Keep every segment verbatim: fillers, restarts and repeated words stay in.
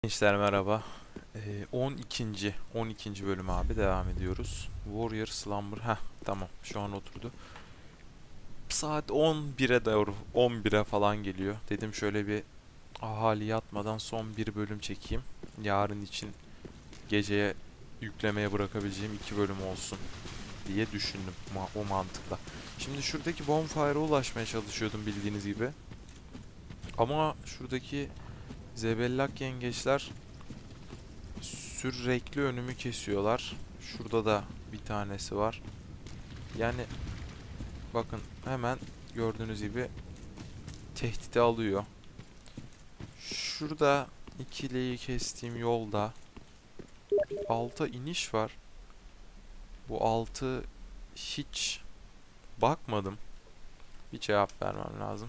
Gençler merhaba. Ee, on ikinci. on ikinci bölüm abi devam ediyoruz. Warrior Slumber. Heh, tamam, şu an oturdu. Saat on bire doğru, on bire falan geliyor. Dedim şöyle bir ahali yatmadan son bir bölüm çekeyim. Yarın için geceye yüklemeye bırakabileceğim iki bölüm olsun diye düşündüm ma- o mantıkla. Şimdi şuradaki bonfire'a ulaşmaya çalışıyordum bildiğiniz gibi. Ama şuradaki zebellak yengeçler sürekli önümü kesiyorlar. Şurada da bir tanesi var. Yani bakın hemen gördüğünüz gibi tehdidi alıyor. Şurada ikiliyi kestiğim yolda alta iniş var. Bu altı hiç bakmadım. Bir cevap vermem lazım.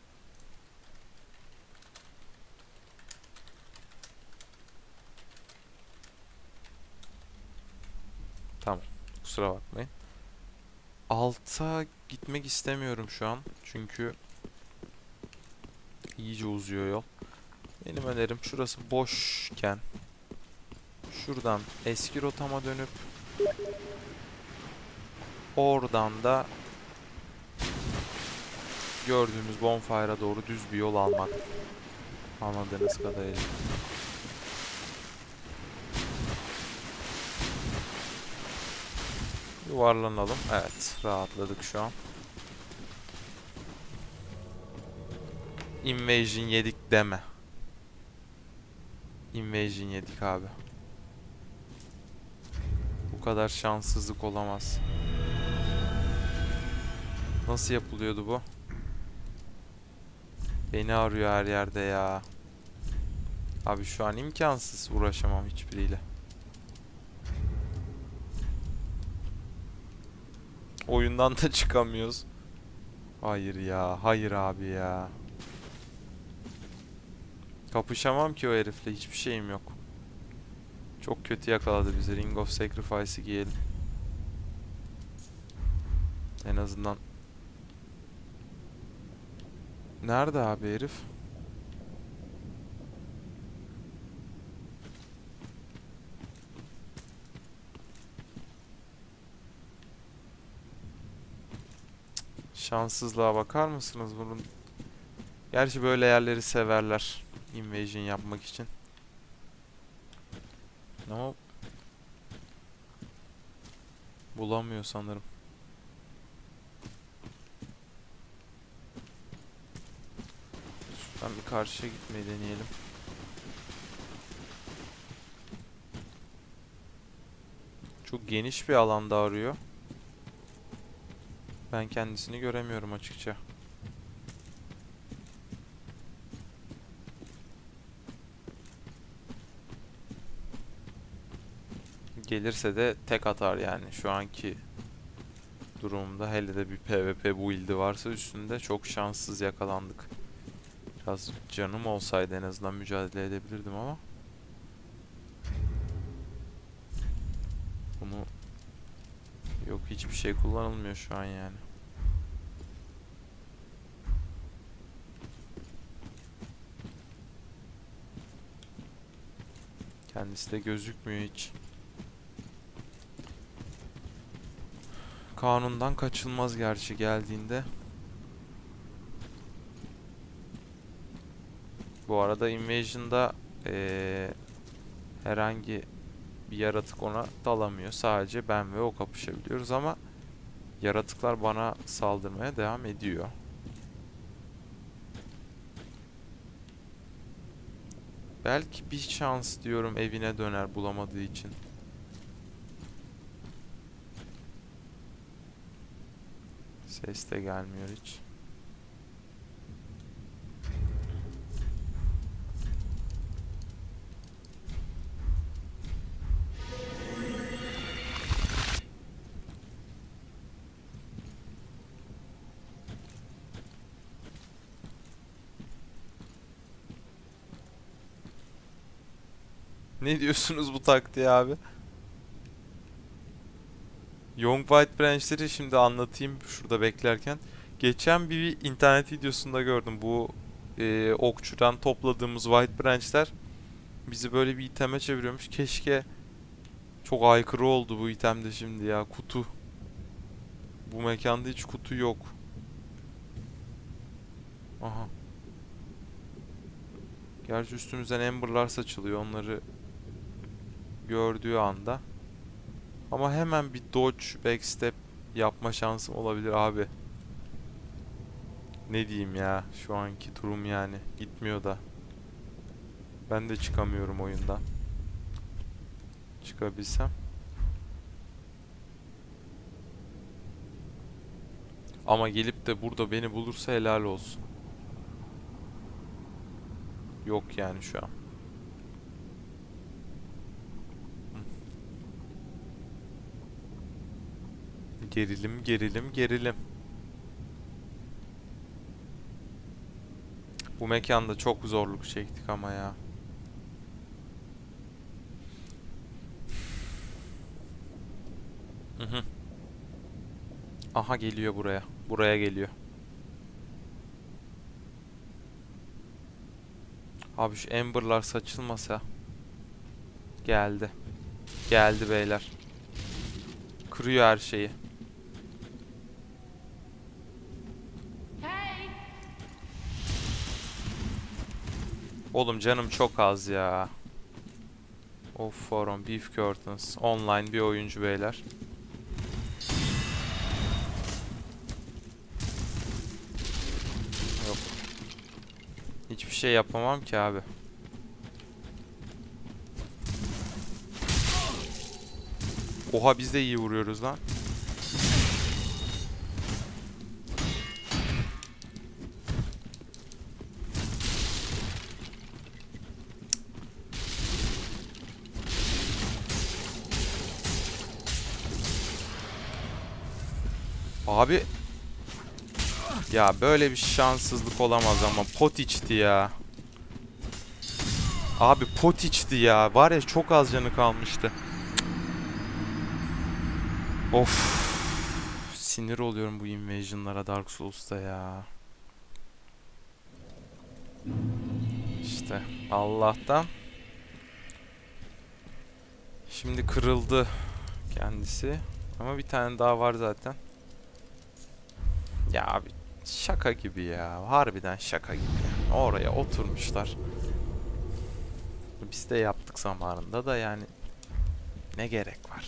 Tamam. Kusura bakmayın. Alta gitmek istemiyorum şu an. Çünkü iyice uzuyor yol. Benim önerim şurası boşken şuradan eski rotama dönüp oradan da gördüğümüz bonfire'a doğru düz bir yol almak. Anladığınız kadarıyla. Yuvarlanalım. Evet, rahatladık şu an. Invasion yedik deme. Invasion yedik abi. Bu kadar şanssızlık olamaz. Nasıl yapılıyordu bu? Beni arıyor her yerde ya. Abi şu an imkansız, uğraşamam hiçbiriyle. Oyundan da çıkamıyoruz. Hayır ya, hayır abi ya. Kapışamam ki o herifle, hiçbir şeyim yok. Çok kötü yakaladı bizi. Ring of Sacrifice'ı giyelim. En azından. Nerede abi herif? Şanssızlığa bakar mısınız bunun? Gerçi böyle yerleri severler. Invasion yapmak için. Ama bulamıyor sanırım. Ben bir karşıya gitmeyi deneyelim. Çok geniş bir alanda arıyor. Ben kendisini göremiyorum açıkça. Gelirse de tek atar yani şu anki durumda. Hele de bir PvP build'i varsa üstünde, çok şanssız yakalandık. Biraz canım olsaydı en azından mücadele edebilirdim ama. Bunu yok, hiçbir şey kullanılmıyor şu an yani. Kendisi de gözükmüyor hiç. Kanundan kaçılmaz gerçi geldiğinde. Bu arada Invasion'da ee, herhangi bir yaratık ona dalamıyor. Sadece ben ve o kapışabiliyoruz ama yaratıklar bana saldırmaya devam ediyor. Belki bir şans diyorum, evine döner bulamadığı için. Ses de gelmiyor hiç. Ne diyorsunuz bu taktiğe abi? Young White Branch'leri şimdi anlatayım şurada beklerken. Geçen bir internet videosunda gördüm bu e, okçudan topladığımız White Branch'ler Bizi böyle bir iteme çeviriyormuş. Keşke. Çok aykırı oldu bu item de şimdi ya. Kutu. Bu mekanda hiç kutu yok. Aha. Gerçi üstümüzden Ember'lar saçılıyor onları gördüğü anda. Ama hemen bir dodge, backstep yapma şansım olabilir abi. Ne diyeyim ya, şu anki durum yani. Gitmiyor da. Ben de çıkamıyorum oyundan. Çıkabilsem. Ama gelip de burada beni bulursa helal olsun. Yok yani şu an. Gerilim, gerilim, gerilim. Bu mekanda çok zorluk çektik ama ya. Hı hı. Aha geliyor buraya. Buraya geliyor. Abi şu Ember'lar saçılmasa. Geldi. Geldi beyler. Kırıyor her şeyi. Oğlum canım çok az ya. Of forum, Beef Curtains. Online bir oyuncu beyler. Yok. Hiçbir şey yapamam ki abi. Oha biz de iyi vuruyoruz lan. Abi. Ya böyle bir şanssızlık olamaz ama pot içti ya. Abi pot içti ya. Var ya çok az canı kalmıştı. Of. Sinir oluyorum bu invasion'lara Dark Souls'ta ya. İşte Allah'tan. Şimdi kırıldı kendisi. Ama bir tane daha var zaten. Ya abi şaka gibi ya. Harbiden şaka gibi ya. Oraya oturmuşlar. Biz de yaptık zamanında da yani. Ne gerek var?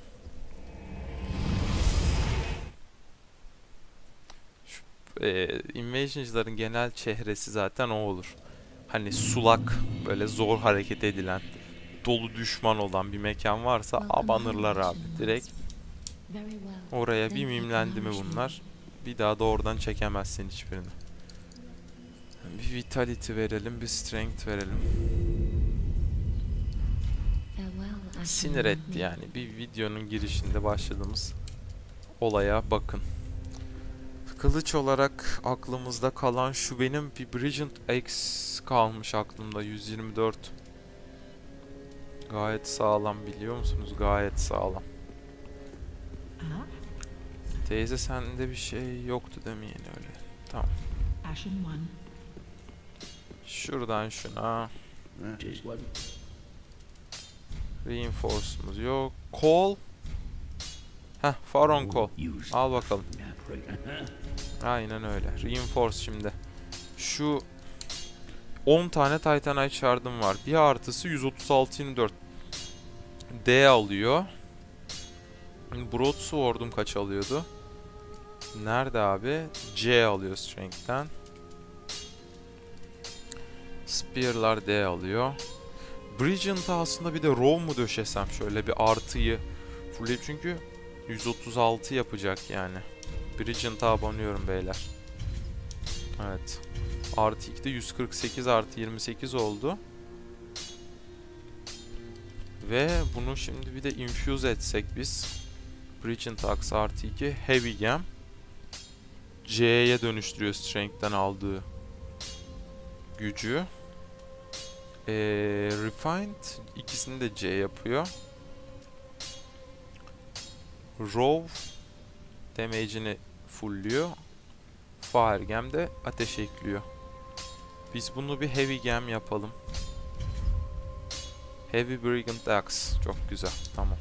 Şu, e, Invasion'cıların genel çehresi zaten o olur. Hani sulak, böyle zor hareket edilen, dolu düşman olan bir mekan varsa abanırlar abi. Direkt oraya bir mimlendi mi bunlar? Bir daha da oradan çekemezsin hiçbirini. Bir vitality verelim, bir strength verelim. Sinir etti yani. Bir videonun girişinde başladığımız olaya bakın. Kılıç olarak aklımızda kalan şu, benim bir Brilliant Axe kalmış aklımda, yüz yirmi dört. Gayet sağlam, biliyor musunuz? Gayet sağlam. Teyze sende bir şey yoktu değil mi yine öyle? Tamam. Şuradan şuna. Reinforce'umuz yok. Call. Heh, Faron Call. Al bakalım. Aynen öyle. Reinforce şimdi. Şu on tane Titanite Shard'ım var. Bir artısı yüz otuz altı yirmi dört. D alıyor. Broadsword'um kaç alıyordu? Nerede abi? C alıyor Strength'ten. Spear'lar D alıyor. Brilliant'a aslında bir de Row mu döşesem, şöyle bir artıyı fullleyip, çünkü yüz otuz altı yapacak yani. Brilliant'a abanıyorum beyler. Evet. Artı ikide yüz kırk sekiz artı yirmi sekiz oldu. Ve bunu şimdi bir de infuse etsek biz. Brilliant Axe artı iki. Heavy Gem. C'ye dönüştürüyor Strength'ten aldığı gücü. Ee, Refined ikisini de C yapıyor. Row damage'ini fullliyor. Fire Gem de ateş ekliyor. Biz bunu bir Heavy Gem yapalım. Heavy Brigand Axe. Çok güzel. Tamam.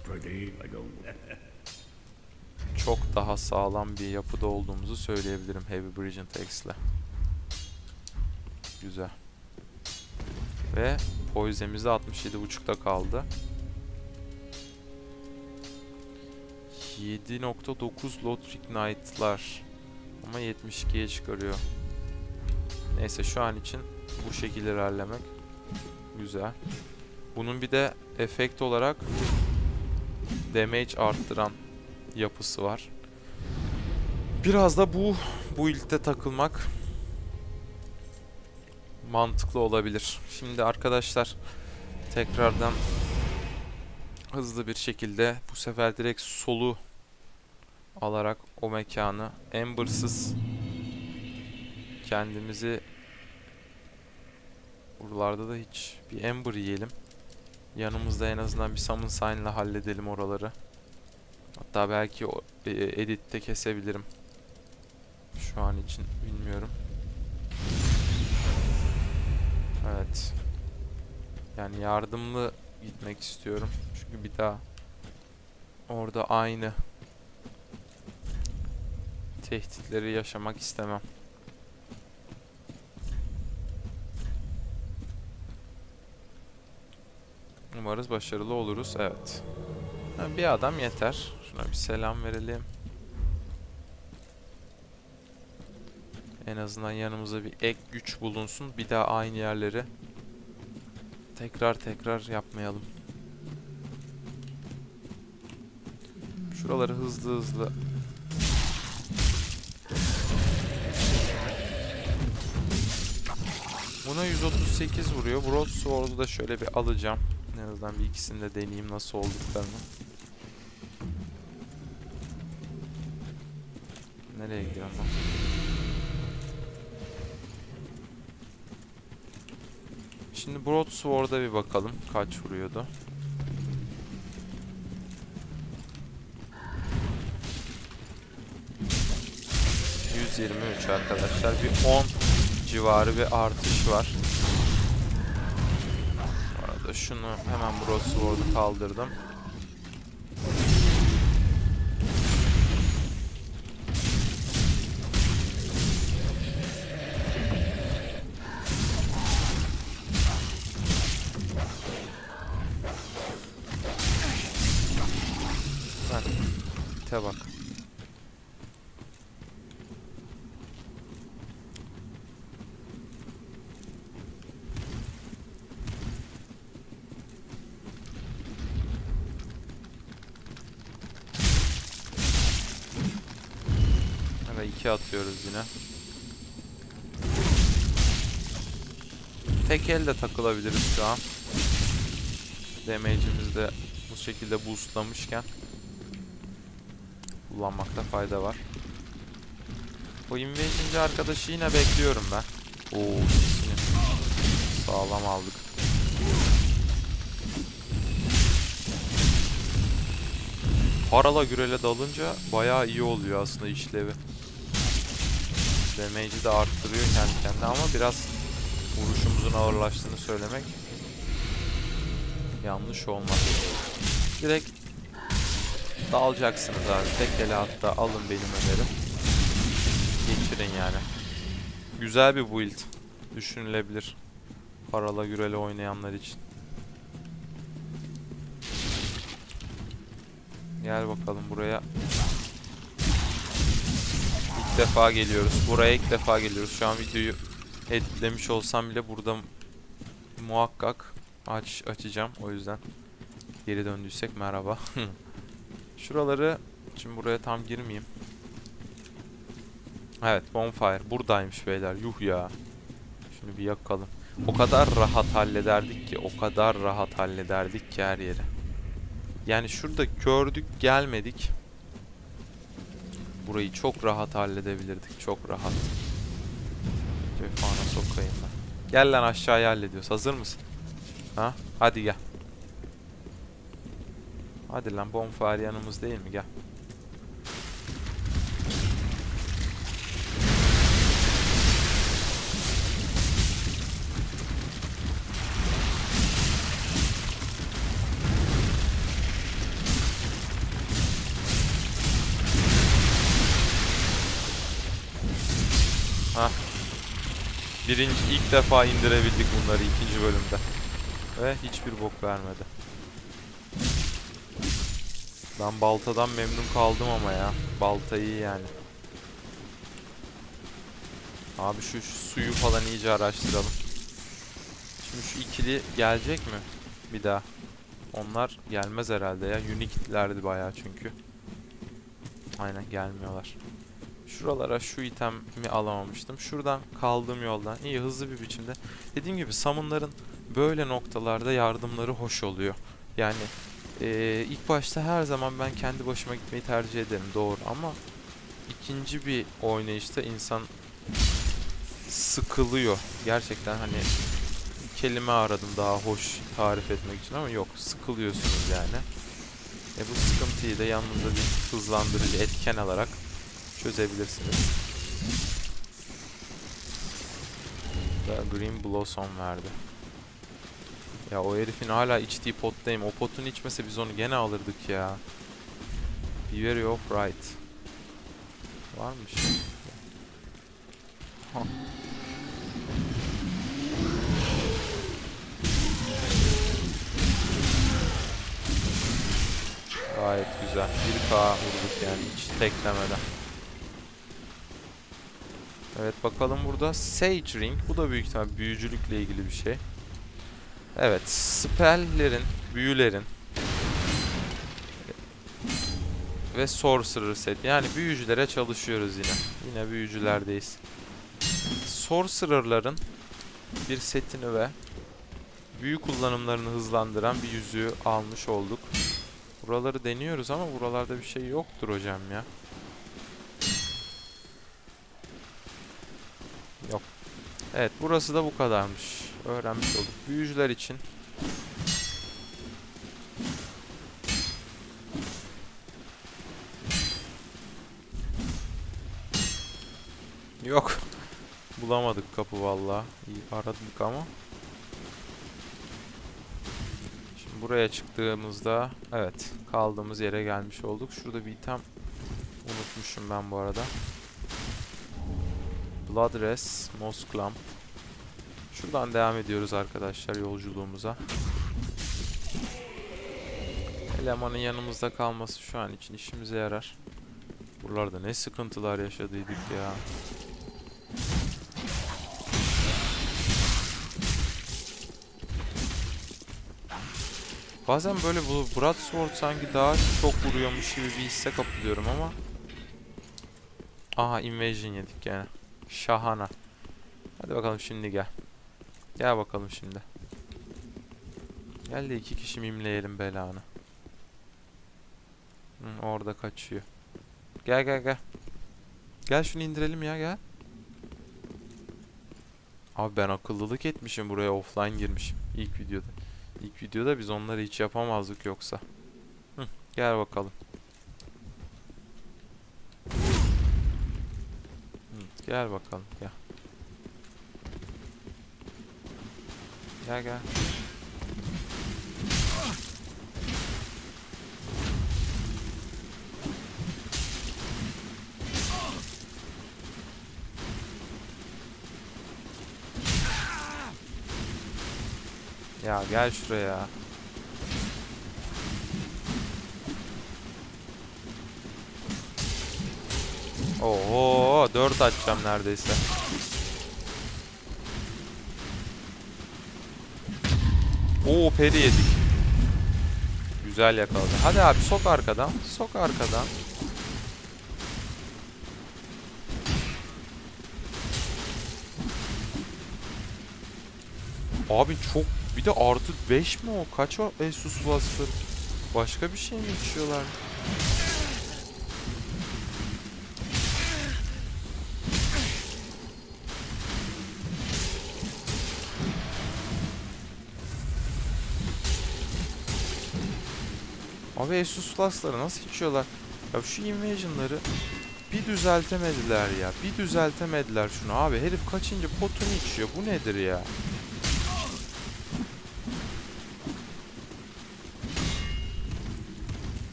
Çok daha sağlam bir yapıda olduğumuzu söyleyebilirim Heavy Brigand Axe ile. Güzel. Ve poizemiz de altmış yedi buçukta kaldı. yedi nokta dokuz Lothric Knight'lar. Ama yetmiş ikiye çıkarıyor. Neyse şu an için bu şekilde ilerlemek güzel. Bunun bir de efekt olarak damage arttıran yapısı var. Biraz da bu build'de takılmak mantıklı olabilir. Şimdi arkadaşlar tekrardan hızlı bir şekilde bu sefer direkt solu alarak o mekanı Ember'sız kendimizi, buralarda da hiç bir Ember yiyelim. Yanımızda en azından bir Summon Sign ile halledelim oraları. Hatta belki o e, editte kesebilirim. Şu an için bilmiyorum. Evet. Yani yardımlı gitmek istiyorum. Çünkü bir daha orada aynı tehditleri yaşamak istemem. Umarız başarılı oluruz. Evet. Ha, bir adam yeter. Şuna bir selam verelim. En azından yanımıza bir ek güç bulunsun. Bir daha aynı yerleri tekrar tekrar yapmayalım. Şuraları hızlı hızlı buna yüz otuz sekiz vuruyor. Broadsword'u da şöyle bir alacağım. En azından bir ikisini de deneyeyim nasıl olduklarını. Nereye gidiyorum ben? Şimdi Broadsword'a bir bakalım. Kaç vuruyordu? yüz yirmi üç arkadaşlar. Bir on civarı bir artış var. Bu arada şunu hemen Broadsword'u kaldırdım. Bak. Bak. Evet, iki atıyoruz yine. Tek elde takılabiliriz şu an. Damage'imizi de bu şekilde boostlamışken kullanmakta fayda var. O invasion'cı arkadaşı yine bekliyorum ben. Oo, ikisini sağlam aldık. Harala gürele dalınca bayağı iyi oluyor aslında işlevi. Damage'i de arttırıyor kendi kendine ama biraz vuruşumuzun ağırlaştığını söylemek yanlış olmaz. Direkt dalacaksınız abi. Tek ele hatta alın benim önerim. Geçirin yani. Güzel bir build. Düşünülebilir. Harala gürele oynayanlar için. Gel bakalım buraya. İlk defa geliyoruz. Buraya ilk defa geliyoruz. Şu an videoyu editlemiş olsam bile burada muhakkak aç açacağım. O yüzden geri döndüysek merhaba. Şuraları şimdi buraya tam girmeyeyim. Evet, bonfire buradaymış beyler. Yuh ya. Şunu bir yakalım. O kadar rahat hallederdik ki, o kadar rahat hallederdik ki her yeri. Yani şurada gördük, gelmedik. Burayı çok rahat halledebilirdik, çok rahat. Cefana sokayım ben. Gel lan, aşağıya hallediyoruz. Hazır mısın? Ha? Hadi gel. Hadi lan, bonfire yanımız değil mi? Gel. Birinci ilk defa indirebildik bunları ikinci bölümde. Ve hiçbir bok vermedi. Ben baltadan memnun kaldım ama ya. Balta iyi yani. Abi şu, şu suyu falan iyice araştıralım. Şimdi şu ikili gelecek mi? Bir daha. Onlar gelmez herhalde ya. Unique'lerdi bayağı çünkü. Aynen gelmiyorlar. Şuralara şu itemi alamamıştım. Şuradan kaldığım yoldan iyi hızlı bir biçimde. Dediğim gibi summon'ların böyle noktalarda yardımları hoş oluyor. Yani ee, ilk başta her zaman ben kendi başıma gitmeyi tercih ederim. Doğru ama ikinci bir oynayışta insan sıkılıyor. Gerçekten hani kelime aradım daha hoş tarif etmek için ama yok, sıkılıyorsunuz yani. E bu sıkıntıyı da yanınıza bir hızlandırıcı etken alarak çözebilirsiniz. Ve Green Blossom verdi. Ya o herifin hala içtiği pottayım. O potun içmese biz onu gene alırdık ya. Be very of right. Varmış. Hah. Gayet güzel. bir K vurduk yani hiç teklemeden. Evet bakalım burada Sage Ring. Bu da büyük ihtimal büyücülükle ilgili bir şey. Evet. Spell'lerin, büyülerin ve Sorcerer set. Yani büyücülere çalışıyoruz yine. Yine büyücülerdeyiz. Sorcerer'ların bir setini ve büyü kullanımlarını hızlandıran bir yüzüğü almış olduk. Buraları deniyoruz ama buralarda bir şey yoktur hocam ya. Yok. Evet burası da bu kadarmış. Öğrenmiş olduk. Büyücüler için yok. Bulamadık kapı vallahi. İyi aradık ama. Şimdi buraya çıktığımızda evet kaldığımız yere gelmiş olduk. Şurada bir item unutmuşum ben bu arada. Bloodrest, Moss Clump. Şuradan devam ediyoruz arkadaşlar yolculuğumuza. Elemanın yanımızda kalması şu an için işimize yarar. Buralarda ne sıkıntılar yaşadıydık ya. Bazen böyle bu Broadsword sanki daha çok vuruyormuş gibi bir hisse kapılıyorum ama. Aha invasion yedik yani. Şahana. Hadi bakalım şimdi gel. Gel bakalım şimdi. Gel de iki kişi mimleyelim belanı. Hı, orada kaçıyor. Gel gel gel. Gel şunu indirelim ya gel. Abi ben akıllılık etmişim buraya offline girmişim ilk videoda. İlk videoda biz onları hiç yapamazdık yoksa. Hı, gel bakalım. Hı, gel bakalım gel. Gel gel. Ya gel şuraya. Oho dört açacağım neredeyse. Oo peri yedik. Güzel yakaladı. Hadi abi sok arkadan. Sok arkadan. Abi çok bir de artı beş mi o? Kaç o Asus Blaster? Başka bir şey mi içiyorlar? Abi Asus Plus'ları nasıl içiyorlar? Ya şu Invasion'ları bir düzeltemediler ya. Bir düzeltemediler şunu abi. Herif kaçıncı potunu içiyor. Bu nedir ya?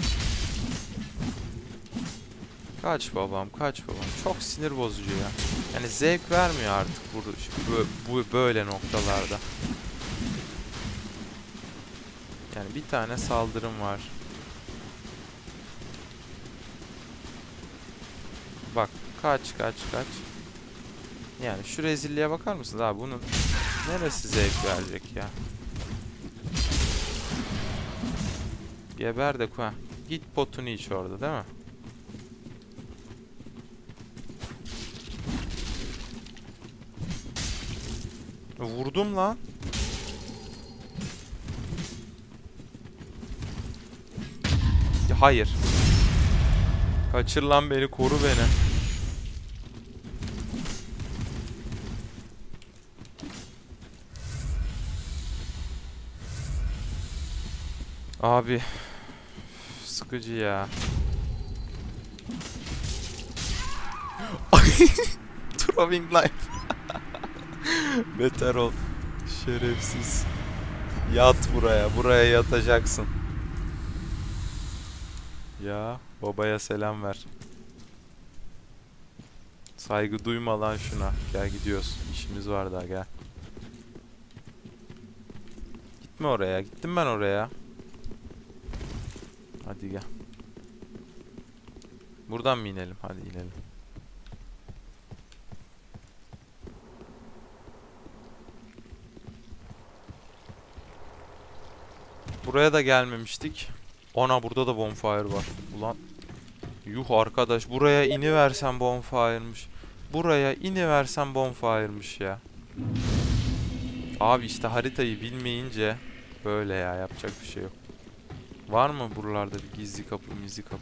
Kaç babam, kaç babam. Çok sinir bozucu ya. Yani zevk vermiyor artık burada bu, bu böyle noktalarda. Yani bir tane saldırım var. Bak kaç kaç kaç. Yani şu rezilliğe bakar mısınız abi, bunun neresi zevk verecek ya? Geber de ha. Git potunu iç orada değil mi? Vurdum lan. Ya hayır. Kaçır lan beni, koru beni. Abi sıkıcı ya. Throwing knife. Beter ol. Şerefsiz. Yat buraya. Buraya yatacaksın. Ya babaya selam ver. Saygı duyma lan şuna. Gel gidiyoruz. İşimiz var daha, gel. Gitme oraya. Gittim ben oraya. Hadi gel. Buradan mı inelim? Hadi inelim. Buraya da gelmemiştik. Ana burada da bonfire var. Ulan yuh arkadaş, buraya iniversen bonfire'mış. Buraya iniversen bonfire'mış ya. Abi işte haritayı bilmeyince böyle ya, yapacak bir şey yok. Var mı buralarda bir gizli kapı, gizli kapı?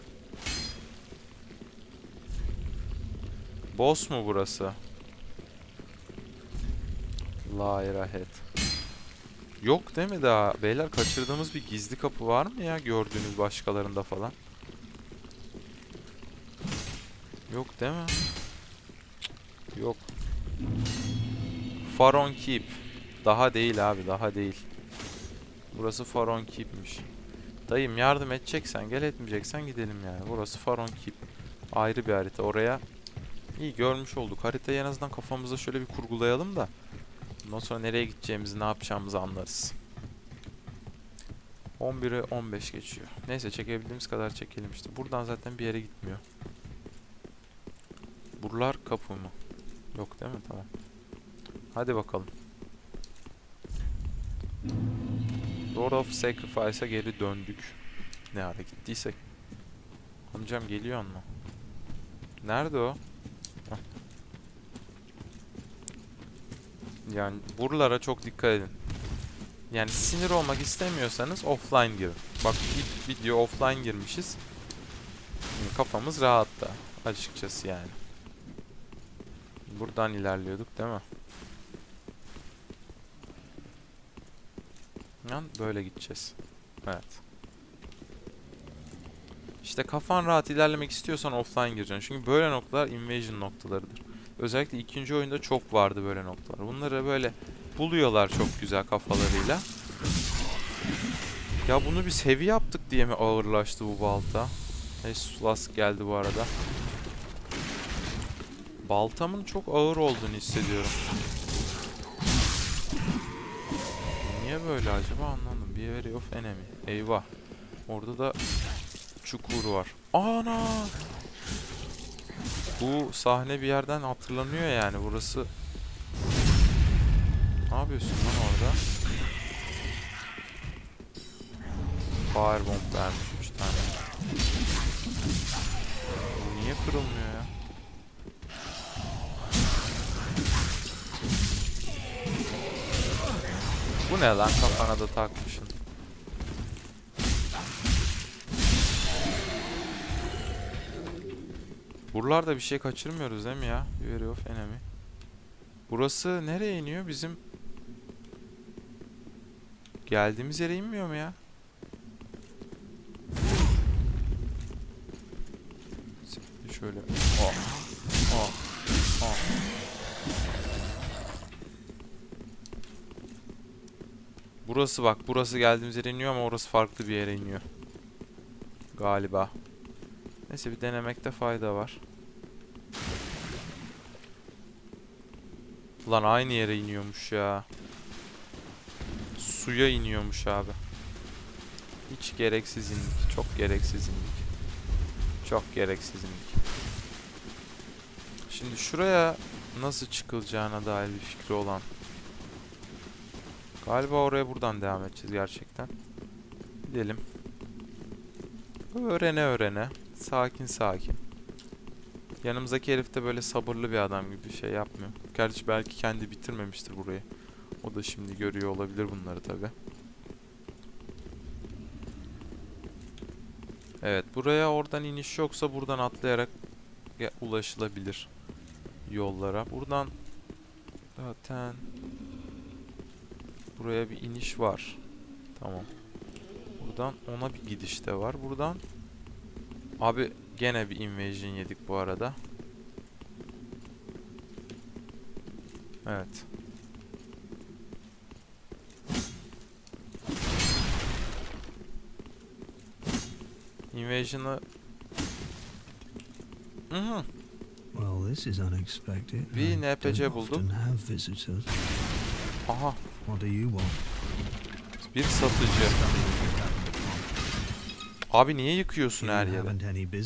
Boss mu burası? Layrahet. Yok değil mi daha? Beyler kaçırdığımız bir gizli kapı var mı ya, gördüğünüz başkalarında falan? Yok değil mi? Yok. Faron Keep. Daha değil abi, daha değil. Burası Faron Keep'miş. Dayım yardım edeceksen gel, etmeyeceksen gidelim yani. Burası Faron Keep. Ayrı bir harita. Oraya iyi görmüş olduk. Haritayı en azından kafamızda şöyle bir kurgulayalım da ondan sonra nereye gideceğimizi, ne yapacağımızı anlarız. on bire on beş geçiyor. Neyse çekebildiğimiz kadar çekelim işte. Buradan zaten bir yere gitmiyor. Buralar kapı mı? Yok değil mi? Tamam. Hadi bakalım. Lord of Sacrifice'a geri döndük. Ne ara gittiysek. Amcam geliyor mu? Nerede o? Heh. Yani buralara çok dikkat edin. Yani sinir olmak istemiyorsanız offline girin. Bak bir video offline girmişiz. Şimdi kafamız rahat da açıkçası yani. Buradan ilerliyorduk değil mi? Yani böyle gideceğiz. Evet. İşte kafan rahat ilerlemek istiyorsan offline gireceksin. Çünkü böyle noktalar invasion noktalarıdır. Özellikle ikinci oyunda çok vardı böyle noktalar. Bunları böyle buluyorlar çok güzel kafalarıyla. Ya bunu biz heavy yaptık diye mi ağırlaştı bu balta? Esulas geldi bu arada. Baltamın çok ağır olduğunu hissediyorum. Niye böyle acaba anlamadım. Bir area of enemy. Eyvah. Orada da çukur var. Ana! Bu sahne bir yerden hatırlanıyor yani. Burası... Ne yapıyorsun lan orada? Firebomb vermiş üç tane. Bu niye kırılmıyor ya? Bu ne lan, kafana da takmışsın. Buralarda bir şey kaçırmıyoruz değil mi ya? Area of enemy. Burası nereye iniyor? Bizim geldiğimiz yere inmiyor mu ya? Şöyle. Oh. Oh. Oh. Burası bak. Burası geldiğimiz yere iniyor ama orası farklı bir yere iniyor. Galiba. Neyse bir denemekte fayda var. Lan aynı yere iniyormuş ya. Suya iniyormuş abi. Hiç gereksiz indik. Çok gereksiz indik. Çok gereksiz indik. Şimdi şuraya nasıl çıkılacağına dair bir fikri olan. Galiba oraya buradan devam edeceğiz gerçekten. Gidelim. Öğrene öğrene. Sakin sakin. Yanımızdaki herif de böyle sabırlı bir adam gibi bir şey yapmıyor. Gerçi belki kendi bitirmemiştir burayı. O da şimdi görüyor olabilir bunları tabi. Evet, buraya oradan iniş yoksa buradan atlayarak ulaşılabilir yollara. Buradan zaten buraya bir iniş var. Tamam. Buradan ona bir gidiş de var. Buradan abi gene bir invasion yedik bu arada. Evet. Invasion'ı Hı-hı. Well, this is unexpected. Bir N P C bulduk. Aha. What do you want? Bir satıcı. Abi niye yıkıyorsun her yeri?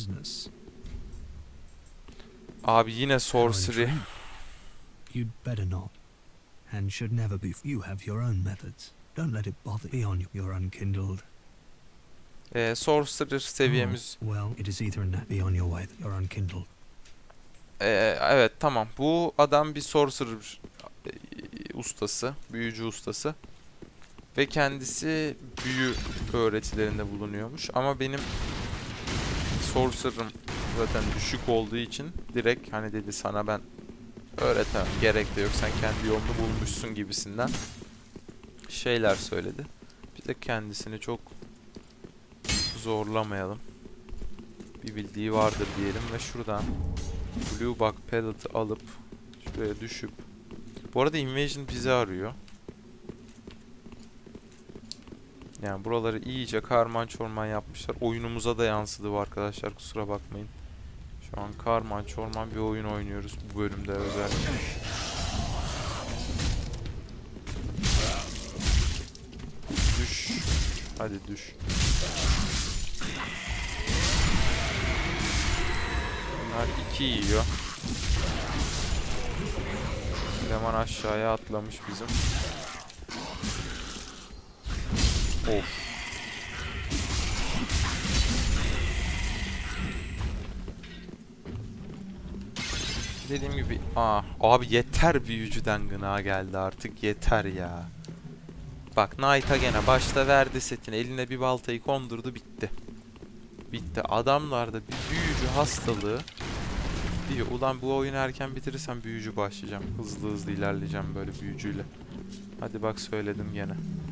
Abi yine sorcery. You'd better not. And should never be. You have your own methods. Don't let it bother beyond your unkindled. Ee, sorcerer seviyemiz. Oh, well, it is either in that beyond your way that you're unkindled. Ee, evet tamam. Bu adam bir sorcerer e, ustası, büyücü ustası ve kendisi büyü öğretilerinde bulunuyormuş. Ama benim sorcerer'ım zaten düşük olduğu için direkt hani dedi sana ben öğretemem. Gerek de yok. Sen kendi yolunu bulmuşsun gibisinden şeyler söyledi. Biz de kendisini çok zorlamayalım. Bir bildiği vardır diyelim ve şuradan Blue Bug Pellet'ı alıp şuraya düşüp. Bu arada Invasion bizi arıyor. Yani buraları iyice karman çorman yapmışlar. Oyunumuza da yansıdı bu arkadaşlar, kusura bakmayın. Şu an karman çorman bir oyun oynuyoruz bu bölümde özellikle. Düş. Hadi düş. Bunlar iki yiyor. Hemen aşağıya atlamış bizim. Of. Dediğim gibi, aa, abi yeter, büyücüden gına geldi artık, yeter ya. Bak Knight'a gene başta verdi setini, eline bir baltayı kondurdu, bitti. Bitti. Adamlarda bir büyücü hastalığı diyor. Ulan bu oyunu erken bitirirsem büyücü başlayacağım. Hızlı hızlı ilerleyeceğim böyle büyücüyle. Hadi bak söyledim gene.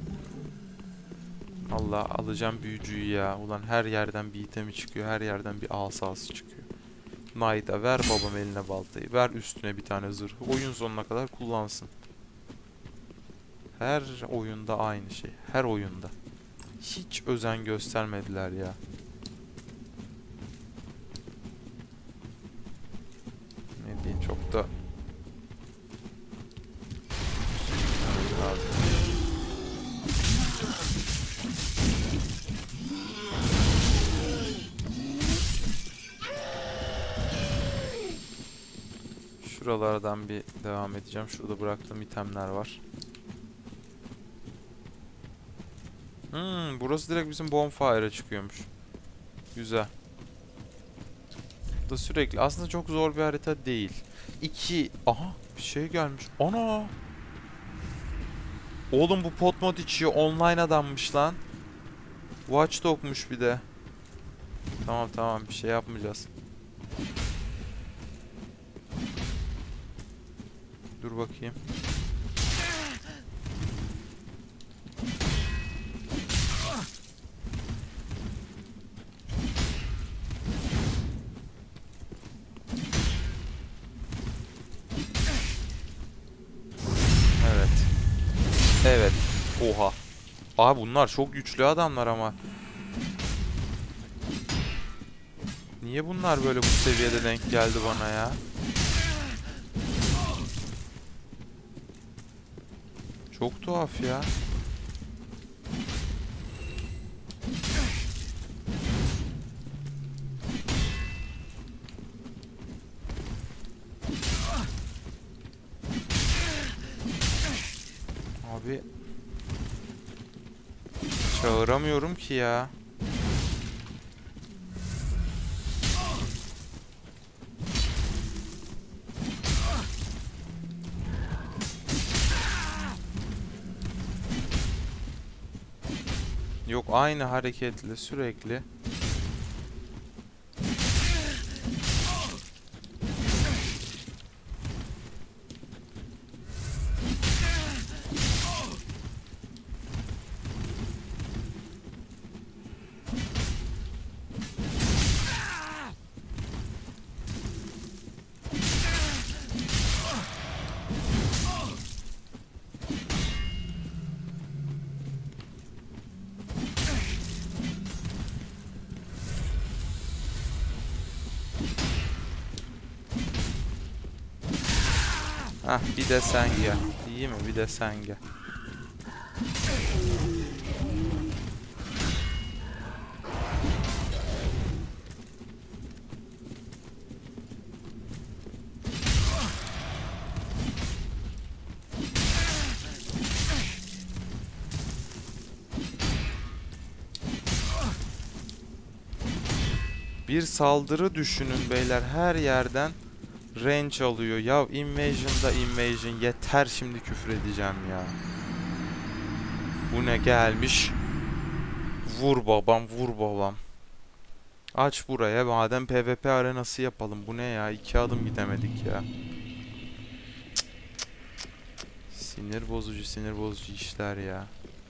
Allah, alacağım büyücüyü ya. Ulan her yerden bir itemi çıkıyor. Her yerden bir asası çıkıyor. Knight'a ver babam eline baltayı. Ver üstüne bir tane zırh. Oyun sonuna kadar kullansın. Her oyunda aynı şey. Her oyunda. Hiç özen göstermediler ya. Ne diyeyim, çok da lazım. Şuralardan bir devam edeceğim. Şurada bıraktığım itemler var. Hmm, burası direkt bizim bonfire'a çıkıyormuş. Güzel. Bu da sürekli. Aslında çok zor bir harita değil. İki. Aha, bir şey gelmiş. Ana. Oğlum bu pot mod içiyor. Online adammış lan. Watch Dog'muş bir de. Tamam tamam, bir şey yapmayacağız. Dur bakayım. Evet. Evet. Oha. Abi bunlar çok güçlü adamlar ama. Niye bunlar böyle bu seviyede denk geldi bana ya? Çok tuhaf ya. Abi çağıramıyorum ki ya. Yok, aynı hareketle sürekli. Hah, bir de sen gel. İyi mi? Bir de sen gel. Bir saldırı düşünün beyler, her yerden range alıyor. Ya invasion'da invasion, yeter, şimdi küfür edeceğim ya. Bu ne gelmiş? Vur babam, vur babam. Aç buraya, madem PvP arenası yapalım. Bu ne ya? İki adım gidemedik ya. Sinir bozucu, sinir bozucu işler ya.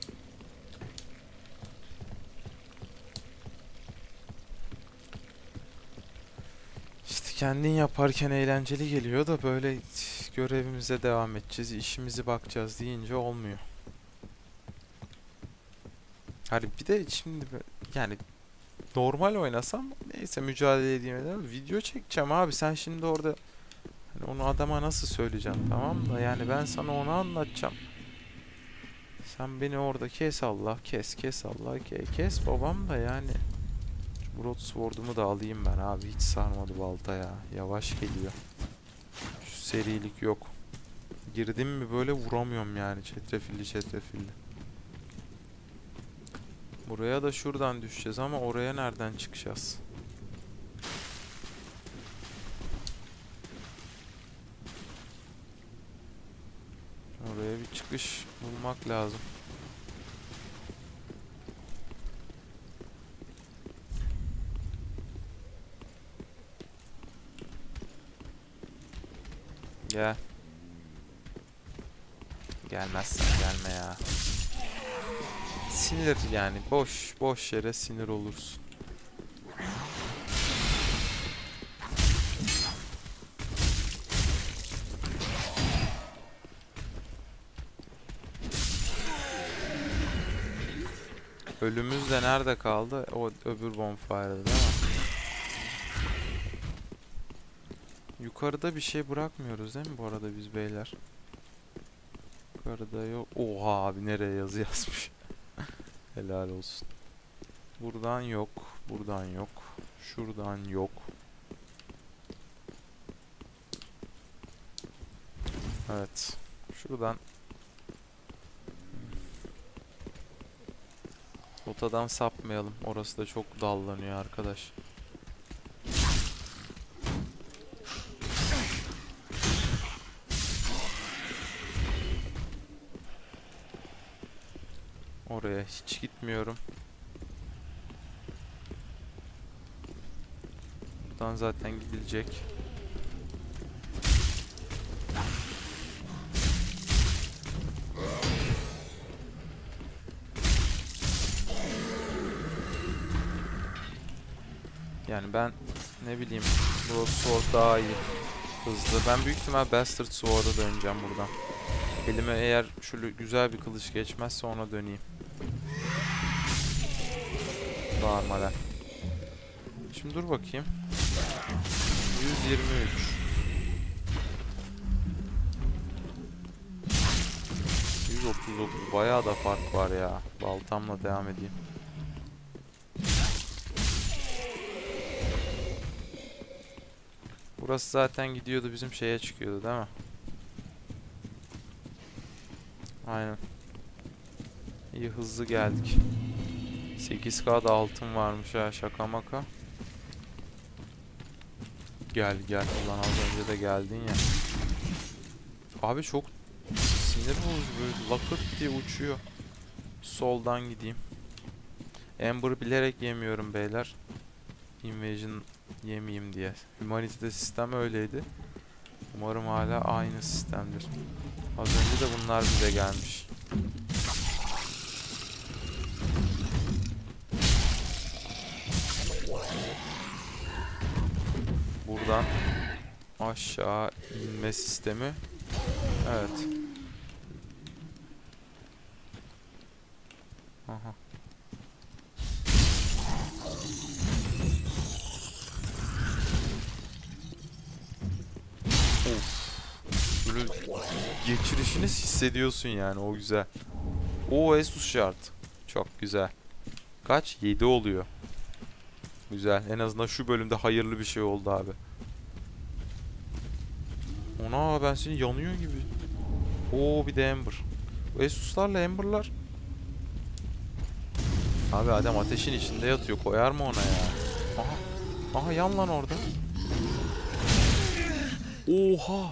İşte kendin yaparken eğlenceli geliyor da böyle görevimize devam edeceğiz, işimizi bakacağız deyince olmuyor. Hani bir de şimdi yani normal oynasam neyse, mücadele edeyim ederim. Video çekeceğim abi, sen şimdi orada hani onu adama nasıl söyleyeceğim, tamam da yani ben sana onu anlatacağım. Sen beni orada kes Allah, kes kes Allah, kes, kes babam da yani. Broadsword'umu da alayım ben abi, hiç sarmadı balta ya, yavaş geliyor. Şu serilik yok. Girdim mi böyle vuramıyorum yani, çetrefilli çetrefilli. Buraya da şuradan düşeceğiz ama oraya nereden çıkacağız? Oraya bir çıkış bulmak lazım. Gel. Gelmezsen gelme ya. Sinir yani, boş boş yere sinir olursun. Ölümüz de nerede kaldı? O öbür bonfire'da değil mi? Yukarıda bir şey bırakmıyoruz değil mi bu arada biz beyler? Yukarıda yok. Oha abi, nereye yazı yazmış. Helal olsun. Buradan yok. Buradan yok. Şuradan yok. Evet. Şuradan rotadan sapmayalım. Orası da çok dallanıyor arkadaş. Oraya hiç gitmiyorum. Buradan zaten gidilecek. Yani ben ne bileyim, Broadsword daha iyi, hızlı. Ben büyük ihtimal Bastard Sword'a döneceğim buradan. Elime eğer şöyle güzel bir kılıç geçmezse ona döneyim. Bağırmadan. Şimdi dur bakayım. yüz yirmi üç. yüz otuz dokuz. Bayağı da fark var ya. Baltamla devam edeyim. Burası zaten gidiyordu, bizim şeye çıkıyordu değil mi? Aynen. İyi, hızlı geldik. sekiz K'da altın varmış ha, şaka maka. Gel gel ulan, az önce de geldin ya. Abi çok sinir bozucu, böyle lakırt diye uçuyor. Soldan gideyim. Ember bilerek yemiyorum beyler. Invasion yemeyeyim diye. Humanity'de sistem öyleydi. Umarım hala aynı sistemdir. Az önce de bunlar bize gelmiş. Buradan aşağı inme sistemi. Evet. Aha. Of. Böyle geçirişini hissediyorsun yani, o güzel. O Asus şart. Çok güzel. Kaç? yedi oluyor. Güzel. En azından şu bölümde hayırlı bir şey oldu abi. Ona ben seni yanıyor gibi. Oo, bir de Ember. Bu Asus'larla Ember'lar. Abi adam ateşin içinde yatıyor. Koyar mı ona ya? Aha. Aha, yan lan orada. Oha.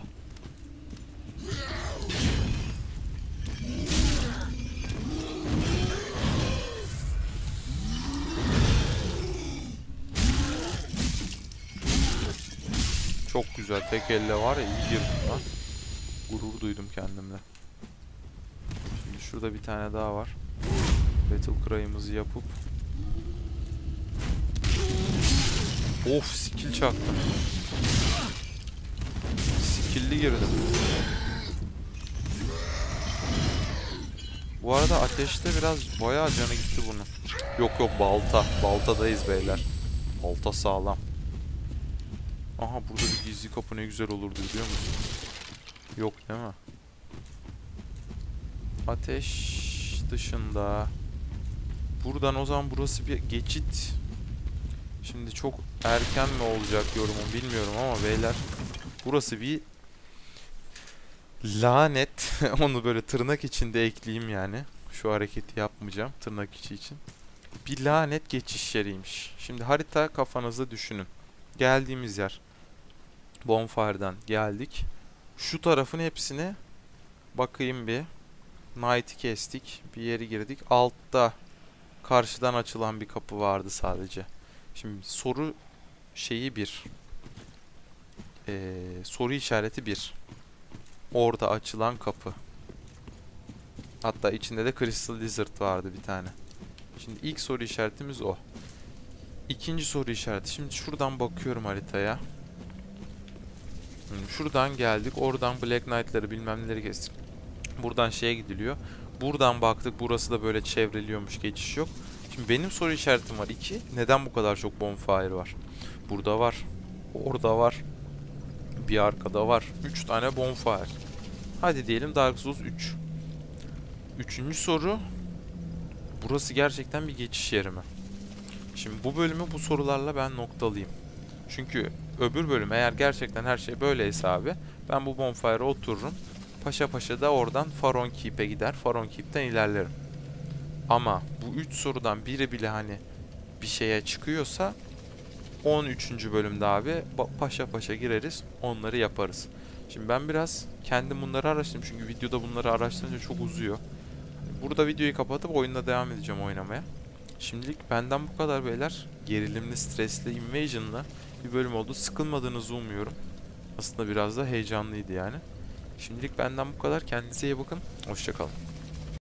Çok güzel. Tek elle var ya, iyi girdim lan. Gurur duydum kendimle. Şimdi şurada bir tane daha var. Battle Cry'ımızı yapıp. Of, skill çaktım. Skill'li girdim. Bu arada ateşte biraz bayağı canı gitti bunun. Yok yok, balta. Baltadayız beyler. Balta sağlam. Aha, burada bir gizli kapı ne güzel olurdu biliyor musun? Yok değil mi? Ateş dışında. Buradan o zaman burası bir geçit. Şimdi çok erken mi olacak yorumum bilmiyorum ama beyler, burası bir lanet. Onu böyle tırnak içinde ekleyeyim yani. Şu hareketi yapmayacağım tırnak içi için. Bir lanet geçiş yeriymiş. Şimdi harita kafanızda düşünün. Geldiğimiz yer. Bonfire'dan geldik. Şu tarafın hepsine bakayım bir. Knight'i kestik. Bir yere girdik. Altta karşıdan açılan bir kapı vardı sadece. Şimdi soru şeyi bir. Ee, soru işareti bir. Orada açılan kapı. Hatta içinde de Crystal Lizard vardı bir tane. Şimdi ilk soru işaretimiz o. İkinci soru işareti. Şimdi şuradan bakıyorum haritaya. Hmm, şuradan geldik. Oradan Black Knight'ları bilmem neleri kestik. Buradan şeye gidiliyor. Buradan baktık. Burası da böyle çevriliyormuş. Geçiş yok. Şimdi benim soru işaretim var. iki. Neden bu kadar çok bonfire var? Burada var. Orada var. Bir arkada var. üç tane bonfire. Hadi diyelim Dark Souls üç. Üçüncü soru. Burası gerçekten bir geçiş yeri mi? Şimdi bu bölümü bu sorularla ben noktalayayım. Çünkü öbür bölüm eğer gerçekten her şey böyleyse abi, ben bu bonfire'a otururum. Paşa paşa da oradan Faron Keep'e gider. Faron Keep'ten ilerlerim. Ama bu üç sorudan biri bile hani bir şeye çıkıyorsa on üçüncü bölümde abi paşa paşa gireriz. Onları yaparız. Şimdi ben biraz kendim bunları araştırdım. Çünkü videoda bunları araştırınca çok uzuyor. Burada videoyu kapatıp oyunla devam edeceğim oynamaya. Şimdilik benden bu kadar beyler. Gerilimli, stresli, Invasion'la bir bölüm oldu. Sıkılmadığınızı umuyorum. Aslında biraz da heyecanlıydı yani. Şimdilik benden bu kadar. Kendinize iyi bakın. Hoşça kalın.